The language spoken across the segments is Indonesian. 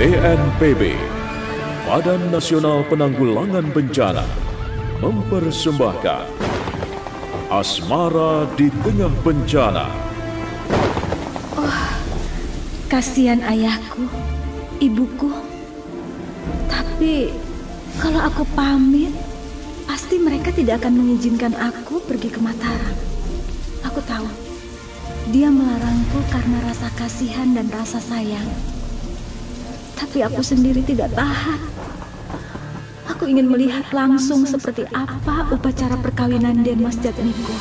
BNPB, Badan Nasional Penanggulangan Bencana, mempersembahkan Asmara di Tengah Bencana. Oh, kasihan ayahku, ibuku. Tapi kalau aku pamit, pasti mereka tidak akan mengizinkan aku pergi ke Mataram. Aku tahu, dia melarangku karena rasa kasihan dan rasa sayang. Tapi aku sendiri tidak tahan. Aku ingin melihat langsung seperti apa upacara perkawinan Denmas Jatmiko.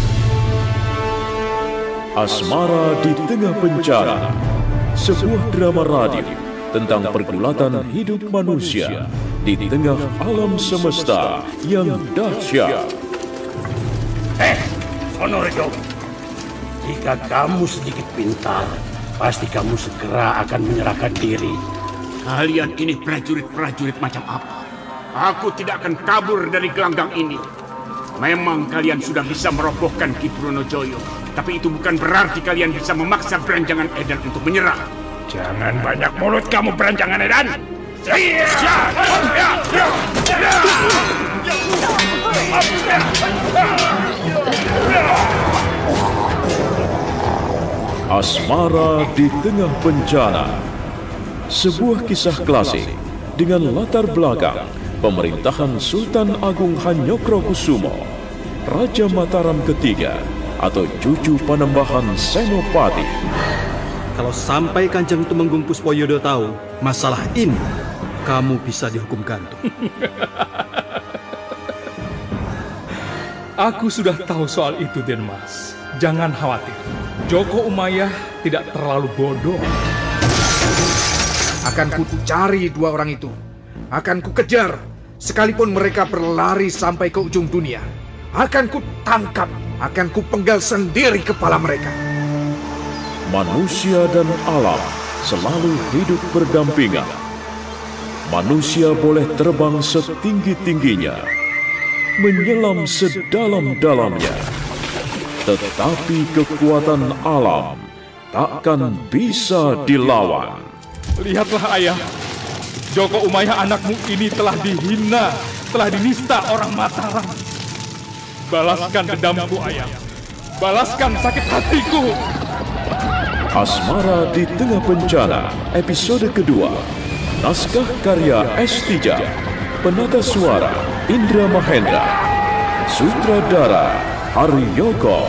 Asmara di Tengah Bencana, sebuah drama radio tentang pergulatan hidup manusia di tengah alam semesta yang dahsyat. Sonorejo, jika kamu sedikit pintar, pasti kamu segera akan menyerahkan diri. Kalian ini prajurit-prajurit macam apa? Aku tidak akan kabur dari gelanggang ini. Memang kalian sudah bisa merobohkan Ki Trunojoyo, tapi itu bukan berarti kalian bisa memaksa Beranjangan Edan untuk menyerah. Jangan banyak mulut kamu, Beranjangan Edan. Asmara di Tengah Bencana, sebuah kisah klasik dengan latar belakang pemerintahan Sultan Agung Hanyokrokusumo, Raja Mataram ketiga atau cucu Panembahan Senopati. Kalau sampai Kanjeng Tumenggung Puspoyodo tahu masalah ini, kamu bisa dihukum gantung. Aku sudah tahu soal itu, Denmas. Jangan khawatir. Joko Umayyah tidak terlalu bodoh. Akan ku cari dua orang itu. Akan ku kejar, sekalipun mereka berlari sampai ke ujung dunia. Akan ku tangkap, akan ku penggal sendiri kepala mereka. Manusia dan alam selalu hidup berdampingan. Manusia boleh terbang setinggi-tingginya, menyelam sedalam-dalamnya. Tetapi kekuatan alam takkan bisa dilawan. Lihatlah ayah, Joko Umayyah anakmu ini telah dihina, telah dinista orang Mataram. Balaskan dendamku ayah, balaskan sakit hatiku. Asmara di Tengah Bencana, episode kedua. Naskah karya S. Tija, penata suara Indra Mahendra, sutradara Haryoko.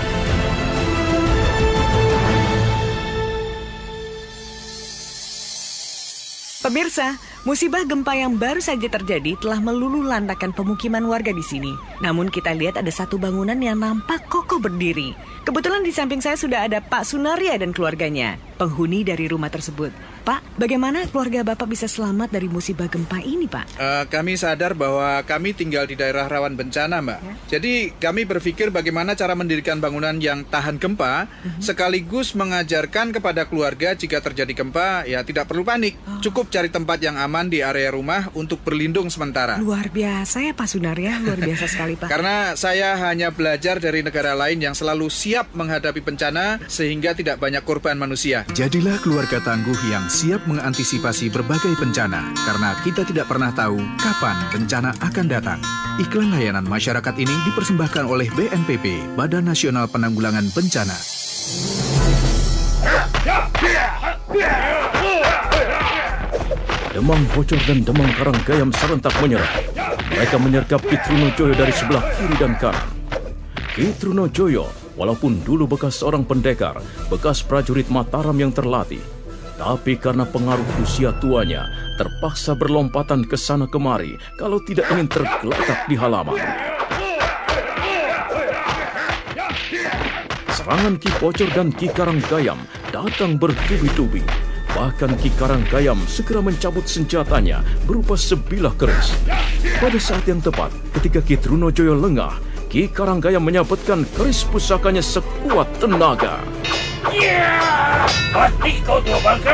Pemirsa, musibah gempa yang baru saja terjadi telah meluluhlantakkan pemukiman warga di sini. Namun kita lihat ada satu bangunan yang nampak kokoh berdiri. Kebetulan di samping saya sudah ada Pak Sunaria dan keluarganya, penghuni dari rumah tersebut. Pak, bagaimana keluarga Bapak bisa selamat dari musibah gempa ini, Pak? Kami sadar bahwa kami tinggal di daerah rawan bencana, Mbak. Ya. Jadi kami berpikir bagaimana cara mendirikan bangunan yang tahan gempa, sekaligus mengajarkan kepada keluarga jika terjadi gempa, ya tidak perlu panik. Cukup cari tempat yang aman di area rumah untuk berlindung sementara. Luar biasa ya Pak Sunaria, luar biasa sekali Pak. Karena saya hanya belajar dari negara lain yang selalu siap menghadapi bencana sehingga tidak banyak korban manusia. Jadilah keluarga tangguh yang siap mengantisipasi berbagai bencana, karena kita tidak pernah tahu kapan bencana akan datang. Iklan layanan masyarakat ini dipersembahkan oleh BNPB, Badan Nasional Penanggulangan Bencana. Demang Bocor dan Demang Karanggayam serentak menyerang. Mereka menyergap Ki Trunojoyo dari sebelah kiri dan kanan. Ki Trunojoyo, walaupun dulu bekas seorang pendekar, bekas prajurit Mataram yang terlatih, tapi karena pengaruh usia tuanya, terpaksa berlompatan ke sana kemari kalau tidak ingin tergeletak di halaman. Serangan Ki Bocor dan Ki Karanggayam datang bertubi-tubi. Bahkan Ki Karanggayam segera mencabut senjatanya berupa sebilah keris. Pada saat yang tepat, ketika Ki Trunojoyo lengah, Ki Karanggayam menyabetkan keris pusakanya sekuat tenaga. Mati kau tua bangka!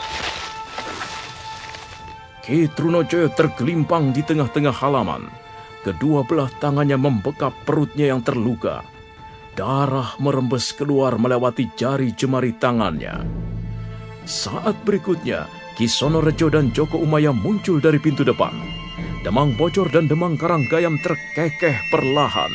Ki Trunojoyo tergelimpang di tengah-tengah halaman. kedua belah tangannya membekap perutnya yang terluka. Darah merembes keluar melewati jari jemari tangannya. Saat berikutnya, Ki Sonorejo dan Joko Umaya muncul dari pintu depan. Demang Bocor dan Demang Karanggayam terkekeh perlahan.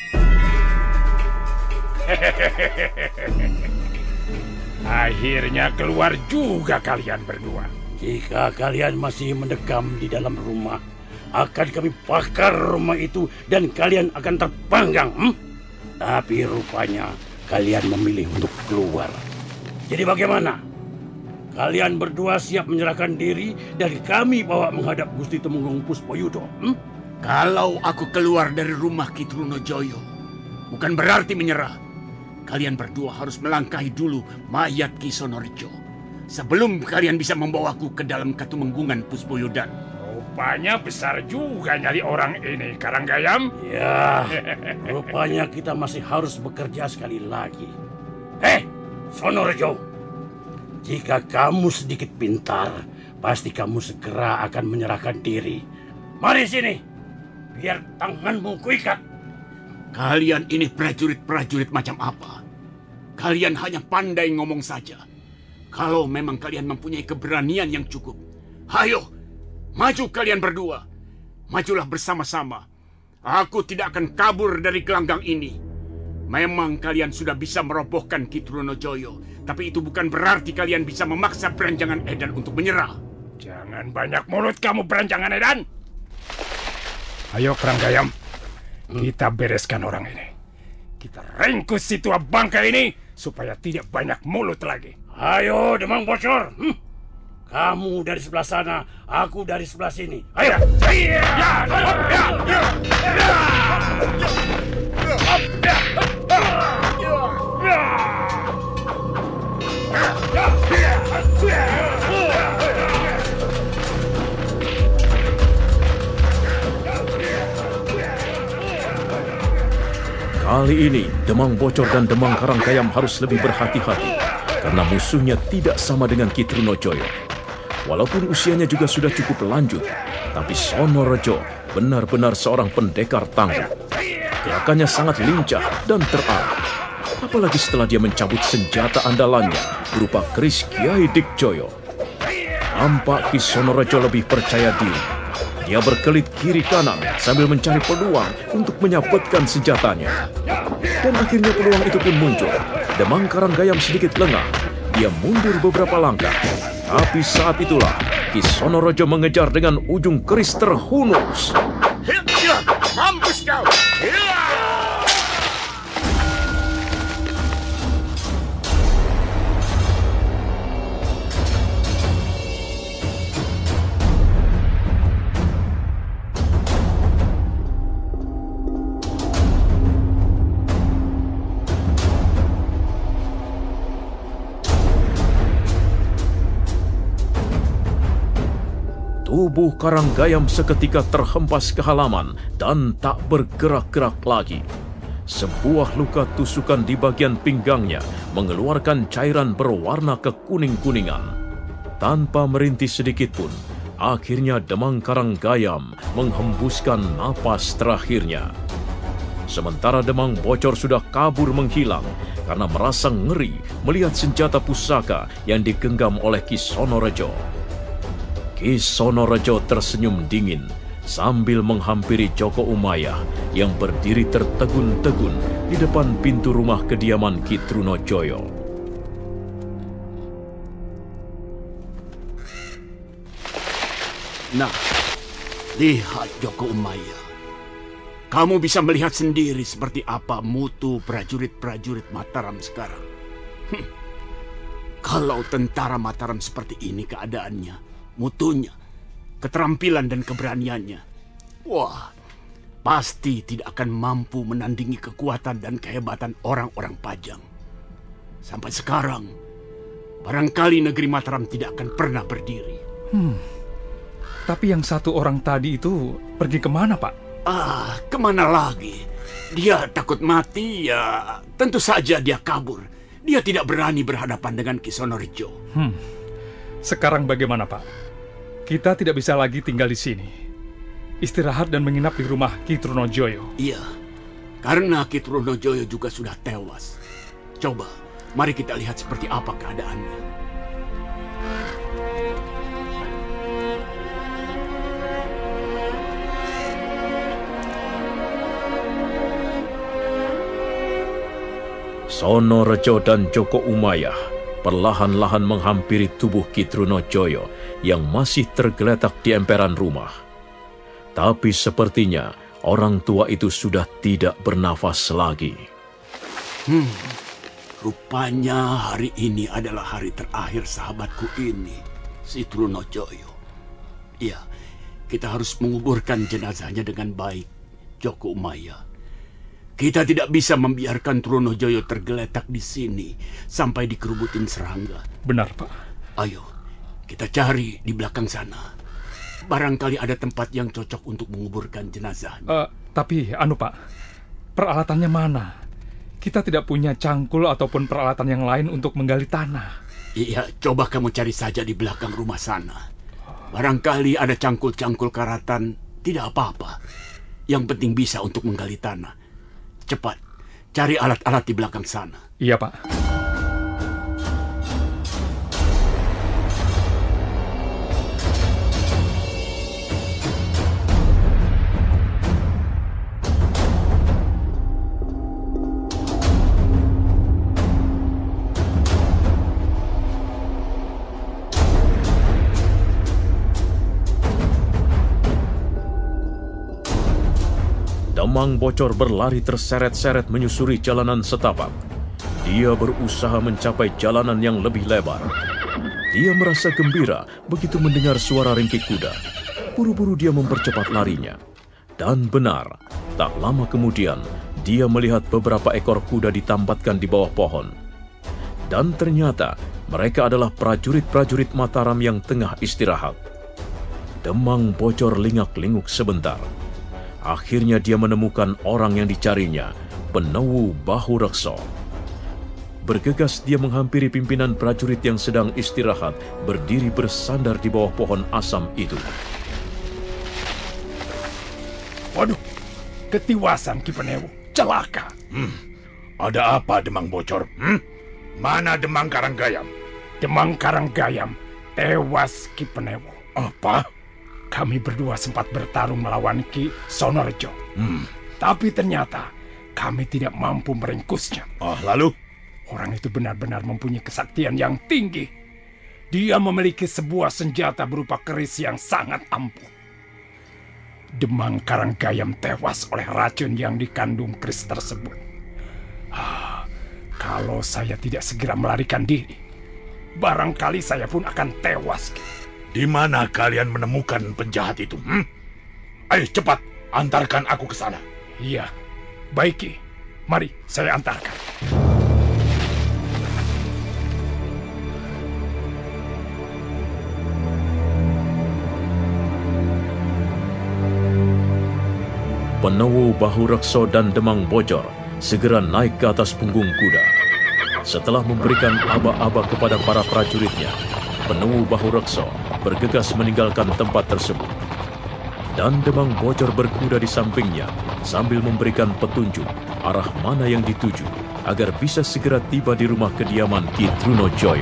Akhirnya keluar juga kalian berdua. Jika kalian masih mendekam di dalam rumah, akan kami bakar rumah itu dan kalian akan terpanggang. Tapi rupanya kalian memilih untuk keluar. Jadi bagaimana? Kalian berdua siap menyerahkan diri dan kami bawa menghadap Gusti Temenggung Puspoyudo? Kalau aku keluar dari rumah Ki Trunojoyo, bukan berarti menyerah. Kalian berdua harus melangkahi dulu mayat Ki Sonorejo sebelum kalian bisa membawaku ke dalam Katumenggungan Puspoyodan. Rupanya besar juga nyali orang ini, Karanggayam. Ya, rupanya kita masih harus bekerja sekali lagi. Sonorejo, jika kamu sedikit pintar, pasti kamu segera akan menyerahkan diri. Mari sini, biar tanganmu kuikat. Kalian ini prajurit-prajurit macam apa? Kalian hanya pandai ngomong saja. Kalau memang kalian mempunyai keberanian yang cukup, ayo, maju kalian berdua. Majulah bersama-sama. Aku tidak akan kabur dari gelanggang ini. Memang kalian sudah bisa merobohkan Ki Trunojoyo, tapi itu bukan berarti kalian bisa memaksa Beranjangan Edan untuk menyerah. Jangan banyak mulut kamu, Beranjangan Edan. Ayo, Karanggayam. Kita bereskan orang ini. Kita ringkus si tua bangka ini supaya tidak banyak mulut lagi. Ayo, Demang Bocor. Kamu dari sebelah sana, aku dari sebelah sini. Ayo. Kali ini, Demang Bocor dan Demang Karanggayam harus lebih berhati-hati karena musuhnya tidak sama dengan Ki Trunojoyo. Walaupun usianya juga sudah cukup lanjut, tapi Sonorejo benar-benar seorang pendekar tangguh. Gerakannya sangat lincah dan terarah. Apalagi setelah dia mencabut senjata andalannya berupa keris Kiai Dikjoyo. Tampak Ki Sonorejo lebih percaya diri. Dia berkelit kiri kanan sambil mencari peluang untuk menyabetkan senjatanya. Dan akhirnya peluang itu pun muncul. Demang Karanggayam sedikit lengah. Dia mundur beberapa langkah. Tapi saat itulah Ki Sonorejo mengejar dengan ujung keris terhunus. Mampus kau! Tubuh Karanggayam seketika terhempas ke halaman dan tak bergerak-gerak lagi. Sebuah luka tusukan di bagian pinggangnya mengeluarkan cairan berwarna kekuning-kuningan. Tanpa merintih sedikit pun, akhirnya Demang Karanggayam menghembuskan napas terakhirnya. Sementara Demang Bocor sudah kabur menghilang karena merasa ngeri melihat senjata pusaka yang digenggam oleh Ki Sonorejo. Ki Sonorejo tersenyum dingin sambil menghampiri Joko Umaya yang berdiri tertegun-tegun di depan pintu rumah kediaman Ki Trunojoyo. Nah, lihat Joko Umaya. Kamu bisa melihat sendiri seperti apa mutu prajurit-prajurit Mataram sekarang. Kalau tentara Mataram seperti ini keadaannya, mutunya, keterampilan dan keberaniannya, wah, pasti tidak akan mampu menandingi kekuatan dan kehebatan orang-orang Pajang. Sampai sekarang, barangkali negeri Mataram tidak akan pernah berdiri. Tapi yang satu orang tadi itu pergi kemana, Pak? Kemana lagi? Dia takut mati, ya tentu saja dia kabur. Dia tidak berani berhadapan dengan Ki Sonorejo. Sekarang bagaimana, Pak? Kita tidak bisa lagi tinggal di sini. istirahat dan menginap di rumah Ki Trunojoyo. Iya, karena Ki Trunojoyo juga sudah tewas. Coba, mari kita lihat seperti apa keadaannya. Sonorejo dan Joko Umayyah perlahan-lahan menghampiri tubuh Ki Trunojoyo yang masih tergeletak di emperan rumah. Tapi sepertinya orang tua itu sudah tidak bernafas lagi. Rupanya hari ini adalah hari terakhir sahabatku ini, si Trunojoyo. Iya, kita harus menguburkan jenazahnya dengan baik, Joko Umayyah. Kita tidak bisa membiarkan Trunojoyo tergeletak di sini sampai dikerubutin serangga. Benar, Pak. Ayo, kita cari di belakang sana. Barangkali ada tempat yang cocok untuk menguburkan jenazahnya. Tapi, Pak, peralatannya mana? Kita tidak punya cangkul ataupun peralatan yang lain untuk menggali tanah. Iya, coba kamu cari saja di belakang rumah sana. Barangkali ada cangkul-cangkul karatan, tidak apa-apa. Yang penting bisa untuk menggali tanah. Cepat, cari alat-alat di belakang sana. Iya, Pak. Demang Bocor berlari terseret-seret menyusuri jalanan setapak. Dia berusaha mencapai jalanan yang lebih lebar. Dia merasa gembira begitu mendengar suara ringkik kuda. Buru-buru dia mempercepat larinya. Dan benar, tak lama kemudian dia melihat beberapa ekor kuda ditambatkan di bawah pohon. Dan ternyata mereka adalah prajurit-prajurit Mataram yang tengah istirahat. Demang Bocor lingak-linguk sebentar. Akhirnya dia menemukan orang yang dicarinya, Penewu Bahurekso. Bergegas dia menghampiri pimpinan prajurit yang sedang istirahat, berdiri bersandar di bawah pohon asam itu. Waduh, ketiwasan Ki Penewu, celaka. Ada apa Demang Bocor? Mana Demang Karanggayam? Demang Karanggayam tewas Ki Penewu. Apa? Kami berdua sempat bertarung melawan Ki Sonorejo. Tapi ternyata kami tidak mampu meringkusnya. Lalu? Orang itu benar-benar mempunyai kesaktian yang tinggi. Dia memiliki sebuah senjata berupa keris yang sangat ampuh. Demang Karanggayam tewas oleh racun yang dikandung keris tersebut. Kalau saya tidak segera melarikan diri, barangkali saya pun akan tewas. Di mana kalian menemukan penjahat itu? Ayo cepat, antarkan aku ke sana. Iya, baik Ki. Mari, saya antarkan. Penewu Bahurekso dan Demang Bocor segera naik ke atas punggung kuda. Setelah memberikan aba-aba kepada para prajuritnya, Penewu Bahurekso bergegas meninggalkan tempat tersebut. Dan Demang Bocor berkuda di sampingnya sambil memberikan petunjuk arah mana yang dituju agar bisa segera tiba di rumah kediaman Ki Trunojoyo.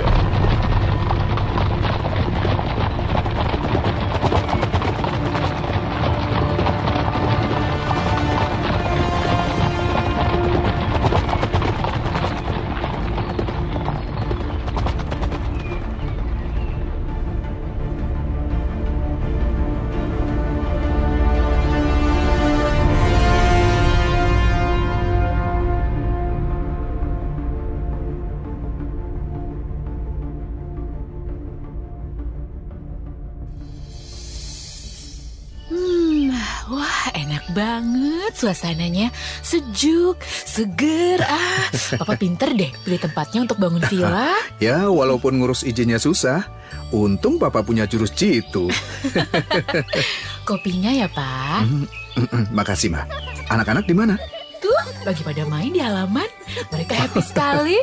Wah, enak banget suasananya. Sejuk, seger. Papa pinter deh pilih tempatnya untuk bangun villa. Ya, walaupun ngurus izinnya susah, untung Papa punya jurus jitu. Kopinya ya, Pak. Makasih, Ma. Anak-anak di mana? Tuh, lagi pada main di halaman. Mereka happy sekali.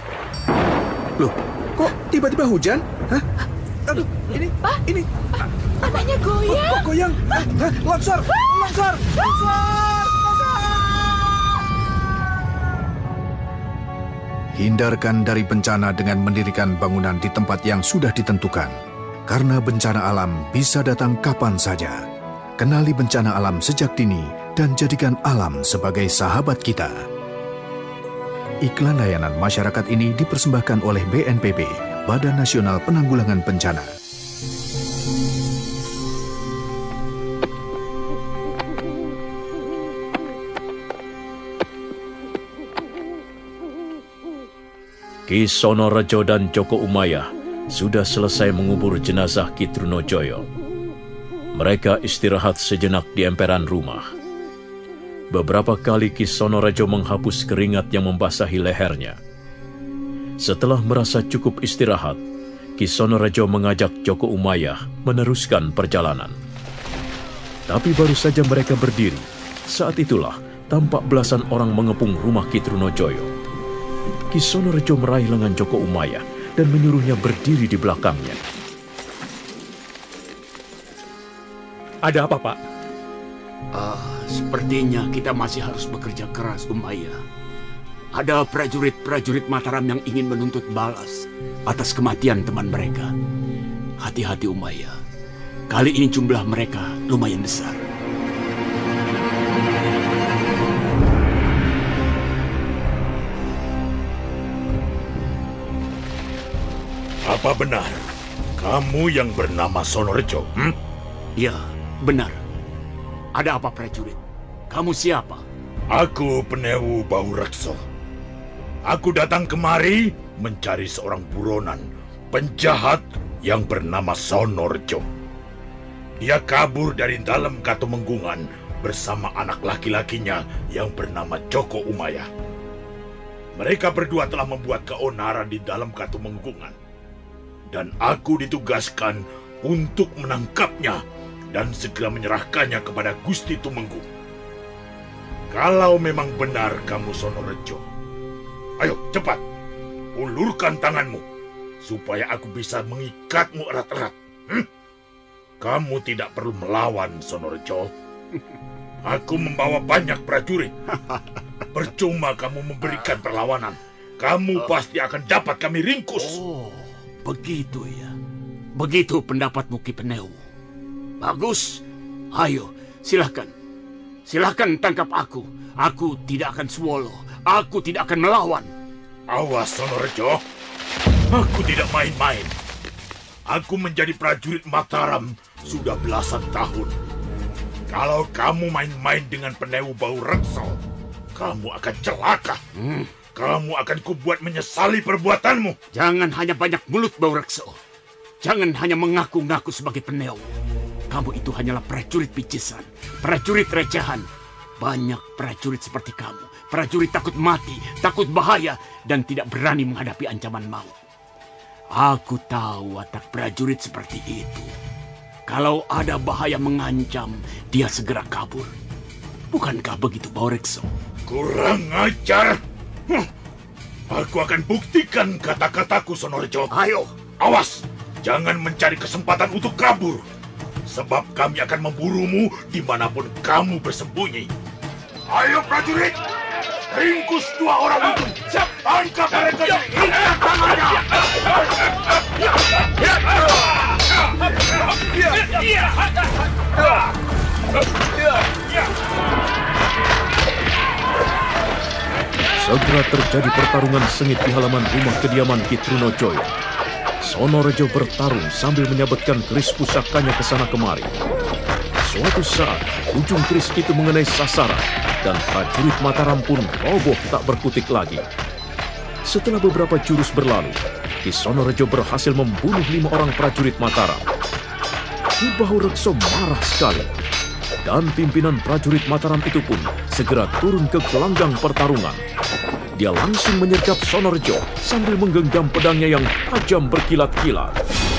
Loh, kok tiba-tiba hujan? Hah? Aduh, ini, Pak. ini. Tanahnya goyang. Goyang. Longsor. Hindarkan dari bencana dengan mendirikan bangunan di tempat yang sudah ditentukan. Karena bencana alam bisa datang kapan saja. Kenali bencana alam sejak dini dan jadikan alam sebagai sahabat kita. Iklan layanan masyarakat ini dipersembahkan oleh BNPB, Badan Nasional Penanggulangan Bencana. Ki Sonorejo dan Joko Umayyah sudah selesai mengubur jenazah Ki Trunojoyo. Mereka istirahat sejenak di emperan rumah. Beberapa kali Ki Sonorejo menghapus keringat yang membasahi lehernya. Setelah merasa cukup istirahat, Ki Sonorejo mengajak Joko Umayyah meneruskan perjalanan. Tapi baru saja mereka berdiri, saat itulah tampak belasan orang mengepung rumah Ki Trunojoyo. Ki Sonorejo meraih lengan Joko Umayyah dan menyuruhnya berdiri di belakangnya. Ada apa, Pak? Sepertinya kita masih harus bekerja keras, Umayyah. Ada prajurit-prajurit Mataram yang ingin menuntut balas atas kematian teman mereka. Hati-hati, Umayyah. Kali ini jumlah mereka lumayan besar. Apa benar kamu yang bernama Sonorejo? Ya, benar. Ada apa, prajurit? Kamu siapa? Aku Penewu Baurekso. Aku datang kemari mencari seorang buronan, penjahat yang bernama Sonorejo. Dia kabur dari dalam Katumenggungan bersama anak laki-lakinya yang bernama Joko Umayyah. Mereka berdua telah membuat keonaran di dalam Katumenggungan. Dan aku ditugaskan untuk menangkapnya dan segera menyerahkannya kepada Gusti Tumenggung. Kalau memang benar kamu Sonorejo, ayo cepat, ulurkan tanganmu, supaya aku bisa mengikatmu erat-erat. Kamu tidak perlu melawan, Sonorejo. Aku membawa banyak prajurit. Percuma kamu memberikan perlawanan. Kamu pasti akan dapat kami ringkus. Begitu ya. Begitu pendapatmu, Ki Penewu. Bagus. Ayo, silahkan. Silahkan tangkap aku. Aku tidak akan swolo. Aku tidak akan melawan. Awas, Sonorejo. Aku tidak main-main. Aku menjadi prajurit Mataram sudah belasan tahun. Kalau kamu main-main dengan Penewu Baurekso, kamu akan celaka. Kamu akan kubuat menyesali perbuatanmu. Jangan hanya banyak mulut, Baurekso. Jangan hanya mengaku-ngaku sebagai Penewu. Kamu itu hanyalah prajurit picisan, prajurit recehan. Banyak prajurit seperti kamu. Prajurit takut mati, takut bahaya, dan tidak berani menghadapi ancaman maut. Aku tahu watak prajurit seperti itu. Kalau ada bahaya mengancam, dia segera kabur. Bukankah begitu, Baurekso? Kurang ajar. Aku akan buktikan kata-kataku, Sonorejo. Ayo. Awas, jangan mencari kesempatan untuk kabur. Sebab kami akan memburumu dimanapun kamu bersembunyi. Ayo prajurit, ringkus dua orang itu. Tangkap mereka dan ikat tangannya. Segera terjadi pertarungan sengit di halaman rumah kediaman Ki Trunojoyo. Sonorejo bertarung sambil menyabetkan keris pusakanya ke sana kemari. Suatu saat, ujung keris itu mengenai sasaran dan prajurit Mataram pun roboh tak berkutik lagi. Setelah beberapa jurus berlalu, Ki Sonorejo berhasil membunuh 5 orang prajurit Mataram. Ki Baurekso marah sekali. Dan pimpinan prajurit Mataram itu pun segera turun ke gelanggang pertarungan. Dia langsung menyergap Sonorejo sambil menggenggam pedangnya yang tajam berkilat-kilat.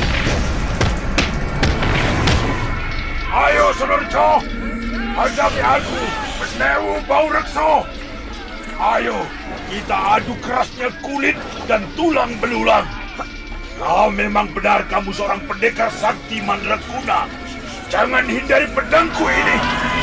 Ayo Sonorejo, hadapi aku, Penewu Baurekso. Ayo, kita adu kerasnya kulit dan tulang belulang. Kau memang benar kamu seorang pendekar sakti Mandraguna. Jangan hindari pedangku ini.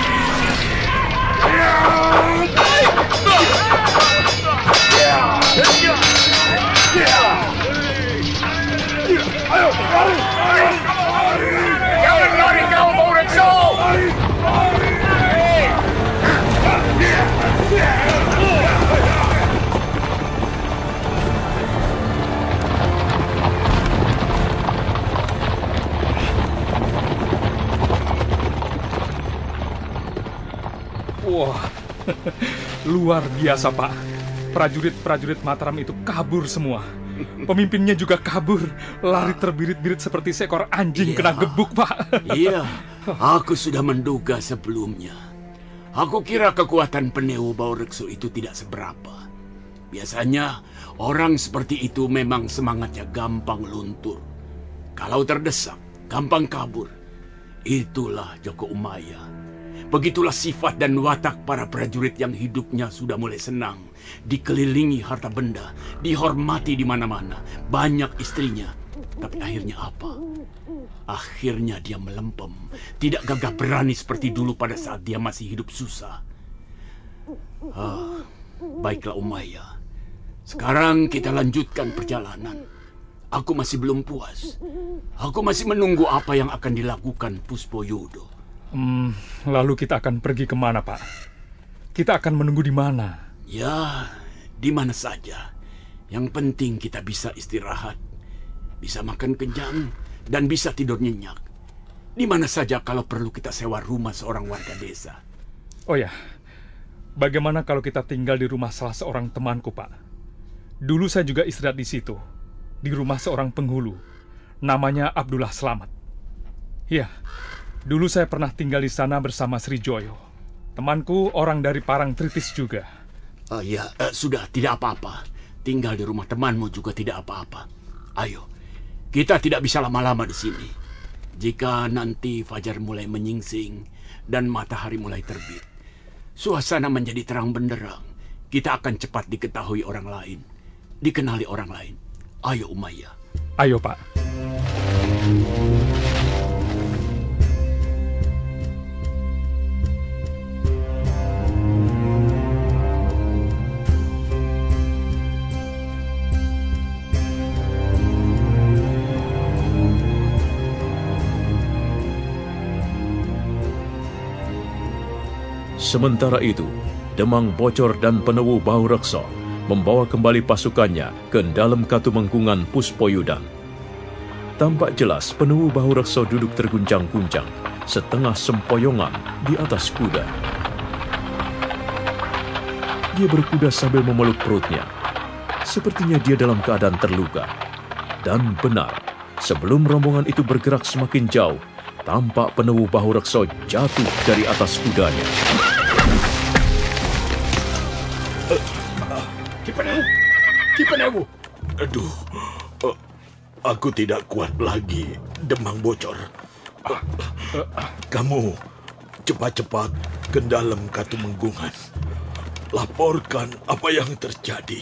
Ayo, lari! Jangan lari kau, Baurekso! Wah, luar biasa, Pak. Prajurit-prajurit Mataram itu kabur semua. Pemimpinnya juga kabur, lari terbirit-birit seperti seekor anjing kena gebuk, Pak. Iya, aku sudah menduga sebelumnya. Aku kira kekuatan Penewu Baurekso itu tidak seberapa. Biasanya orang seperti itu memang semangatnya gampang luntur. Kalau terdesak, gampang kabur. Itulah Joko Umaya. Begitulah sifat dan watak para prajurit yang hidupnya sudah mulai senang, dikelilingi harta benda, dihormati di mana-mana, banyak istrinya. Tapi akhirnya apa? Akhirnya dia melempem, tidak gagah berani seperti dulu pada saat dia masih hidup susah. Baiklah Umaya, sekarang kita lanjutkan perjalanan. Aku masih belum puas. Aku masih menunggu apa yang akan dilakukan Puspoyodo. Lalu kita akan pergi kemana, Pak? Kita akan menunggu di mana? Ya, di mana saja. Yang penting kita bisa istirahat, bisa makan kenyang, dan bisa tidur nyenyak. Di mana saja kalau perlu kita sewa rumah seorang warga desa. Oh ya, bagaimana kalau kita tinggal di rumah salah seorang temanku, Pak? Dulu saya juga istirahat di situ, di rumah seorang penghulu. Namanya Abdullah Slamet. Ya, dulu saya pernah tinggal di sana bersama Sri Joyo. Temanku orang dari Parangtritis juga. Sudah, tidak apa-apa. Tinggal di rumah temanmu juga tidak apa-apa. Ayo, kita tidak bisa lama-lama di sini. Jika nanti fajar mulai menyingsing dan matahari mulai terbit, suasana menjadi terang benderang, kita akan cepat diketahui orang lain, dikenali orang lain. Ayo Umaya. Ayo Pak. Sementara itu, Demang Bocor dan Penewu Baurekso membawa kembali pasukannya ke dalam Katumenggungan Puspoyodan. Tampak jelas Penewu Baurekso duduk terguncang-guncang, setengah sempoyongan di atas kuda. Dia berkuda sambil memeluk perutnya. Sepertinya dia dalam keadaan terluka. Dan benar, sebelum rombongan itu bergerak semakin jauh, tampak Penewu Baurekso jatuh dari atas kudanya. Ki Penewu. Aduh, aku tidak kuat lagi, Demang Bocor. Kamu cepat-cepat ke dalam Katumenggungan. Laporkan apa yang terjadi.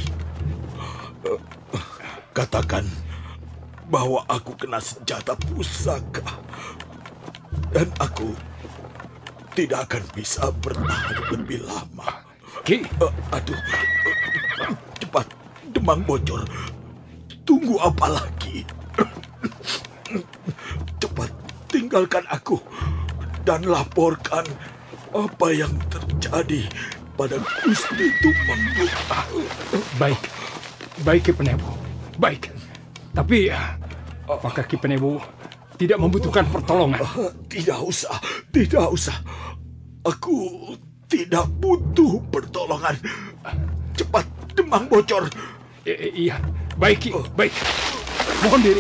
Katakan bahwa aku kena senjata pusaka. Dan aku tidak akan bisa bertahan lebih lama. Ki, cepat, Demang Bocor. Tunggu apa lagi? Cepat tinggalkan aku dan laporkan apa yang terjadi pada Gusti Tumenggung. Baik Ki Penewu, baik. Tapi apakah Ki Penewu tidak membutuhkan pertolongan? Tidak usah. Aku tidak butuh pertolongan. Cepat, Demang Bocor. Iya, baik Ki, baik. Mohon diri.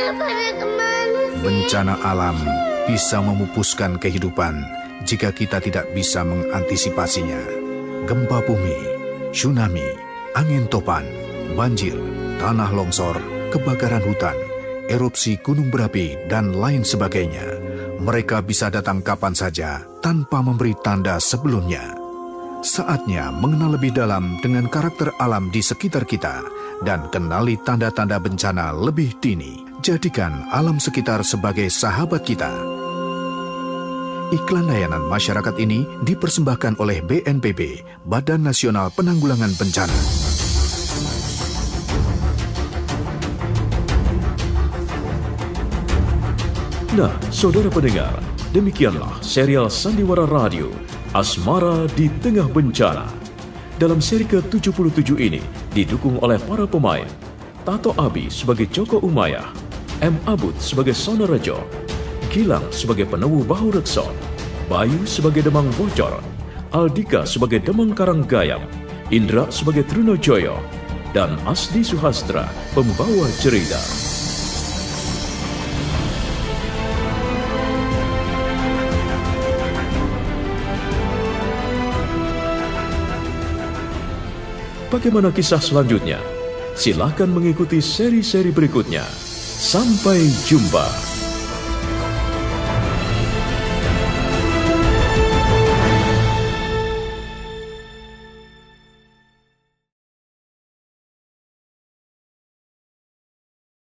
pada kemana sih? Bencana alam bisa memupuskan kehidupan jika kita tidak bisa mengantisipasinya. Gempa bumi, tsunami, angin topan, banjir, tanah longsor, kebakaran hutan, erupsi gunung berapi, dan lain sebagainya. Mereka bisa datang kapan saja tanpa memberi tanda sebelumnya. Saatnya mengenal lebih dalam dengan karakter alam di sekitar kita dan kenali tanda-tanda bencana lebih dini. Jadikan alam sekitar sebagai sahabat kita. Iklan layanan masyarakat ini dipersembahkan oleh BNPB, Badan Nasional Penanggulangan Bencana. Nah, saudara pendengar, demikianlah serial Sandiwara Radio, Asmara di Tengah Bencana. Dalam seri ke-77 ini didukung oleh para pemain Tato Abi sebagai Joko Umayyah, M. Abud sebagai Sonorejo, Gilang sebagai Penewu Bahu Rekso, Bayu sebagai Demang Bocor, Aldika sebagai Demang Karanggayam, Indra sebagai Trunojoyo, dan Asdi Suhastra pembawa cerita. Bagaimana kisah selanjutnya? Silakan mengikuti seri-seri berikutnya. Sampai jumpa.